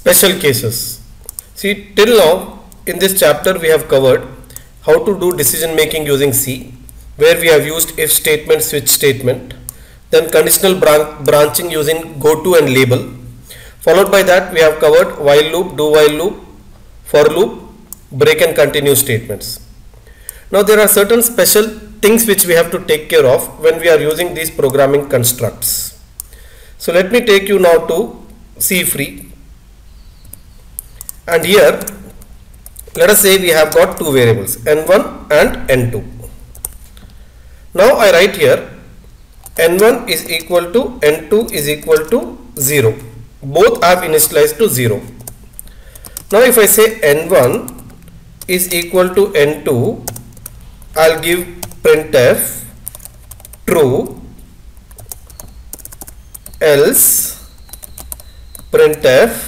Special cases. See, till now in this chapter we have covered how to do decision making using C, where we have used if statement, switch statement, then conditional branching using goto and label. Followed by that we have covered while loop, do while loop, for loop, break and continue statements. Now there are certain special things which we have to take care of when we are using these programming constructs. So let me take you now to C free, and here let us say we have got two variables n1 and n2. Now I write here n1 is equal to n2 is equal to 0. Both are initialized to 0. Now if I say n1 is equal to n2, I'll give printf true, else printf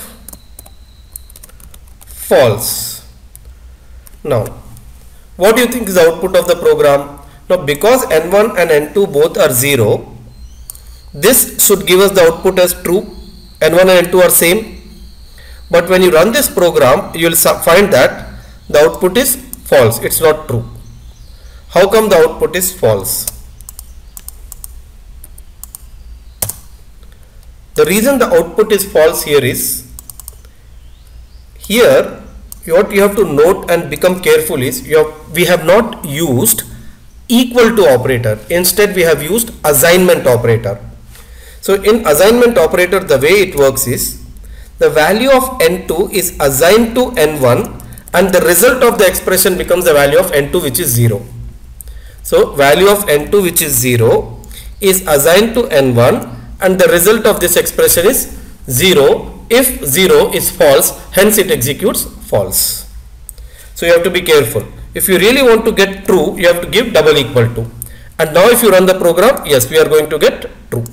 false. Now what do you think is the output of the program? Now because n1 and n2 both are 0, this should give us the output as true. n1 and n2 are same, but when you run this program you will find that the output is false, it's not true. How come the output is false? The reason the output is false here is, here what you have to note and become careful is we have not used equal to operator, instead we have used assignment operator. So in assignment operator the way it works is, the value of n2 is assigned to n1 and the result of the expression becomes the value of n2 which is 0. So value of n2 which is 0 is assigned to n1 and the result of this expression is 0 if 0 is false, hence it executes false. So you have to be careful. If you really want to get true, you have to give double equal to, and now if you run the program, yes, we are going to get true.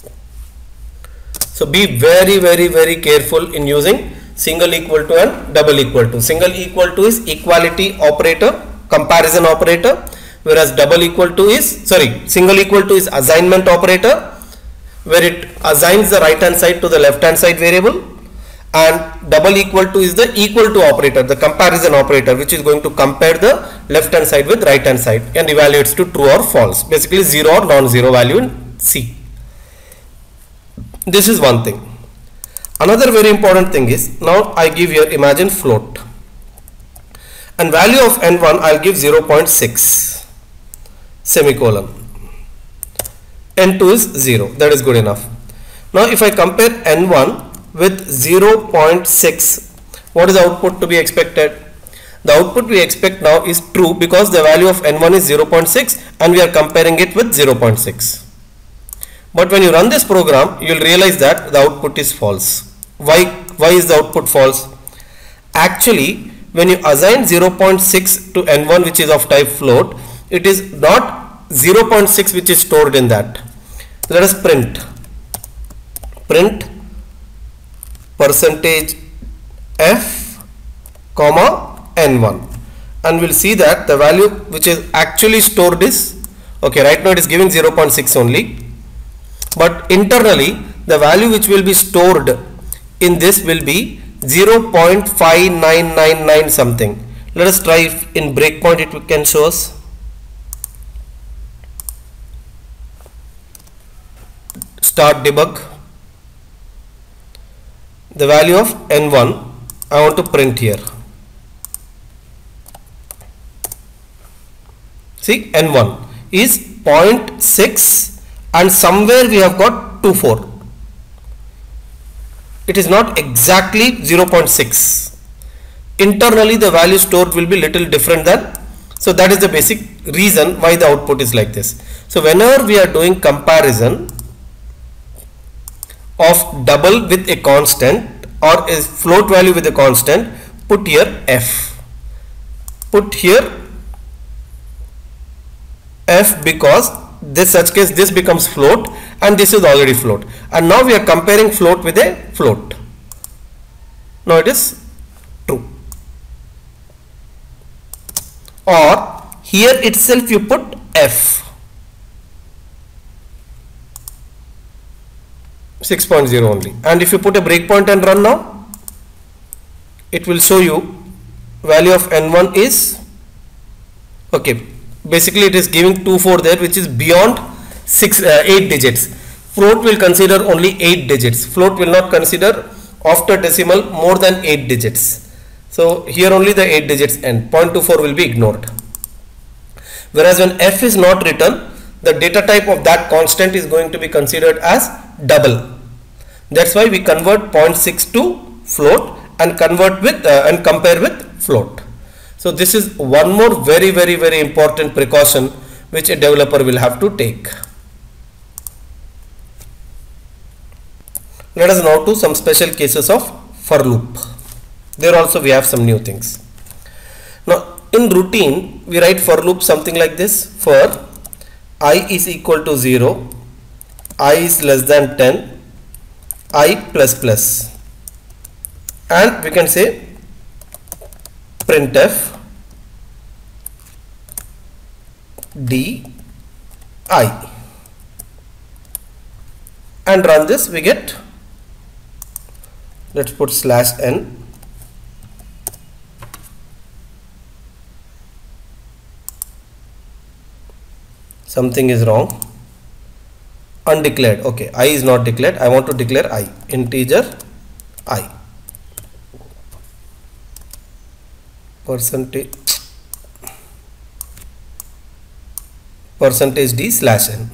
So be very careful in using single equal to and double equal to. Single equal to is equality operator, comparison operator, whereas double equal to is, single equal to is assignment operator, where it assigns the right hand side to the left hand side variable, and double equal to is the equal to operator, the comparison operator, which is going to compare the left hand side with right hand side and evaluates to true or false, basically 0 or non-zero value in C. This is one thing. Another very important thing is, now I give here, imagine float, and value of n1 I'll give 0.6 semicolon, n2 is 0, that is good enough. Now if I compare n1 with 0.6, what is the output to be expected? The output we expect now is true because the value of n1 is 0.6 and we are comparing it with 0.6. But when you run this program, you will realize that the output is false. Why is the output false? Actually, when you assign 0.6 to n1 which is of type float, it is not 0.6 which is stored in that. Let us print percentage f comma n1, and we'll see that the value which is actually stored is, okay, right now it is giving 0.6 only, but internally the value which will be stored in this will be 0.5999 something. Let us try if in breakpoint it can show us. Start debug. The value of n1 I want to print here. See, n1 is 0.6 and somewhere we have got 24. It is not exactly 0.6. Internally the value stored will be little different than, so that is the basic reason why the output is like this. So whenever we are doing comparison of double with a constant or a float value with a constant, put here f. Put here f because this such case this becomes float and this is already float, and now we are comparing float with a float. Now it is true. Or here itself you put f. 6.0 only, and if you put a breakpoint and run now, it will show you value of n1 is, okay, basically it is giving 24 there, which is beyond 8 digits. Float will consider only 8 digits. Float will not consider after decimal more than 8 digits. So here only the 8 digits end. 0.24 will be ignored. Whereas when f is not written, the data type of that constant is going to be considered as double. That's why we convert 0.6 to float and convert with and compare with float. So this is one more very important precaution which a developer will have to take. Let us now do some special cases of for loop. There also we have some new things. Now in routine we write for loop something like this: for I is equal to 0, I is less than 10, I plus plus, and we can say printf d I, and run this. We get, let's put /n, something is wrong, undeclared. Okay, I is not declared. I want to declare I, integer I, percentage d /n,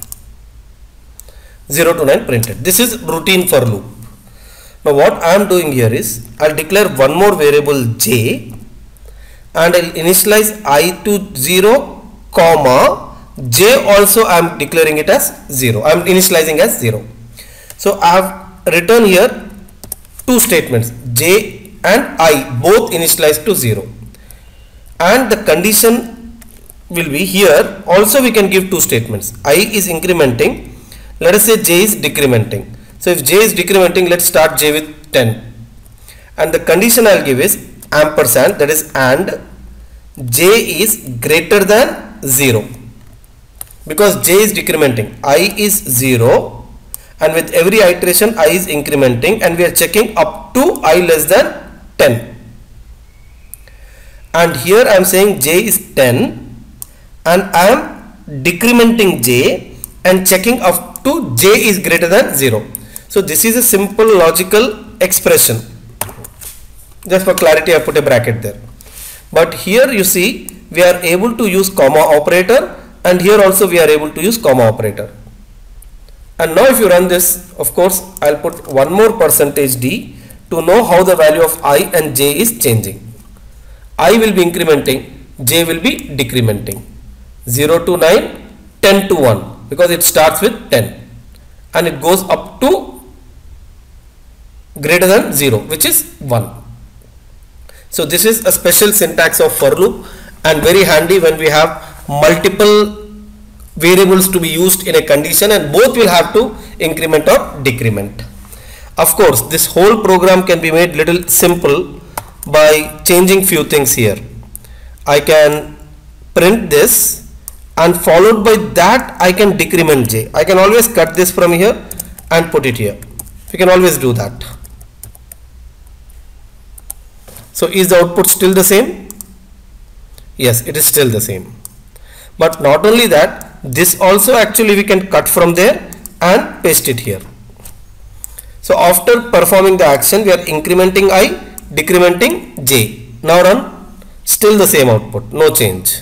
0 to 9 printed. This is routine for loop. Now what I am doing here is I'll declare one more variable j, and I'll initialize I to 0, comma j also I am declaring it as 0. I am initializing as 0. So I have written here two statements, j and I both initialized to 0, and the condition will be here also we can give two statements. I is incrementing, let us say j is decrementing. So if j is decrementing, let's start j with 10, and the condition I'll give is ampersand, that is and j is greater than 0, because j is decrementing, I is 0, and with every iteration I is incrementing, and we are checking up to I less than 10, and here I am saying j is 10 and I am decrementing j and checking up to j is greater than 0. So this is a simple logical expression. Just for clarity I put a bracket there, but here you see we are able to use comma operator, and here also we are able to use comma operator. And now if you run this, of course I'll put one more %d to know how the value of I and j is changing. I will be incrementing, j will be decrementing. 0 to 9, 10 to 1, because it starts with 10 and it goes up to greater than 0, which is 1. So this is a special syntax of for loop, and very handy when we have multiple variables to be used in a condition and both will have to increment or decrement. Of course this whole program can be made little simple by changing few things here. I can print this, and followed by that I can decrement j. I can always cut this from here and put it here. We can always do that. So is the output still the same? Yes, it is still the same. But not only that, this also actually we can cut from there and paste it here. So after performing the action, we are incrementing I, decrementing j. Now run, still the same output, no change.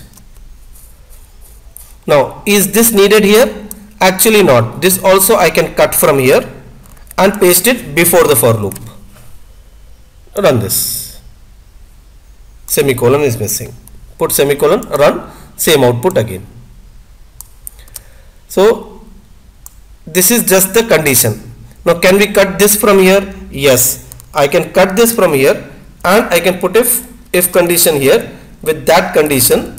Now is this needed here? Actually not. This also I can cut from here and paste it before the for loop. Run this. Semicolon is missing. Put semicolon, run, same output again. So this is just the condition. Now can we cut this from here? Yes, I can cut this from here and I can put if condition here with that condition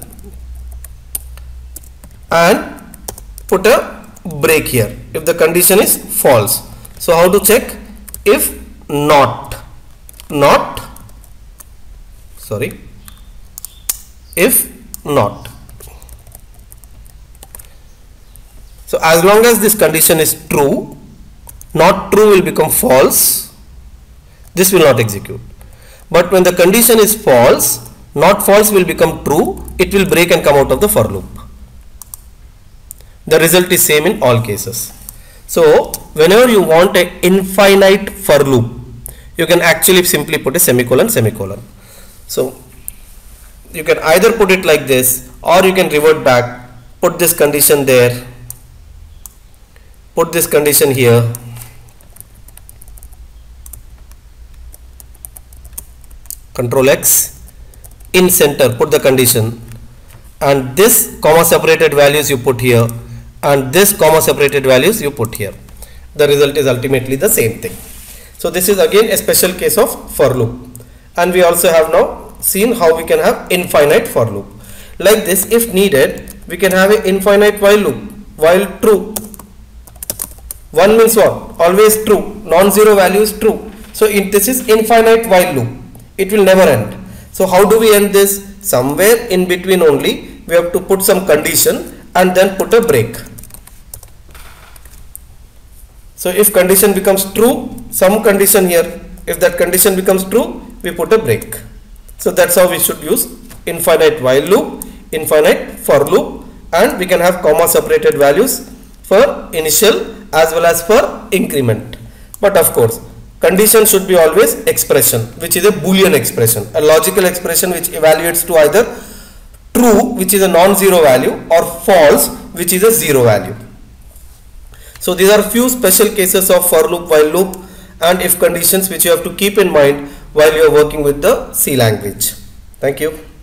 and put a break here if the condition is false. So how to check? If if not. So as long as this condition is true, not true will become false, this will not execute. but when the condition is false, not false will become true, it will break and come out of the for loop. The result is same in all cases. So whenever you want an infinite for loop, you can actually simply put a semicolon, semicolon. So you can either put it like this, or you can revert back, put this condition there, put this condition here, Control X, in center put the condition, and this comma separated values you put here, and this comma separated values you put here. The result is ultimately the same thing. So this is again a special case of for loop, and we also have now seen how we can have infinite for loop. Like this, if needed, we can have an infinite while loop. While true, 1 means what? Always true, non-zero value is true. So this is infinite while loop, it will never end. So how do we end this? Somewhere in between only we have to put some condition and then put a break. So if condition becomes true, some condition here, if that condition becomes true, we put a break. So that's how we should use infinite while loop, infinite for loop, and we can have comma separated values for initial as well as for increment. But of course, condition should be always expression, which is a Boolean expression, a logical expression which evaluates to either true, which is a non-zero value, or false, which is a zero value. So these are few special cases of for loop, while loop, and if conditions which you have to keep in mind while you are working with the C language. Thank you.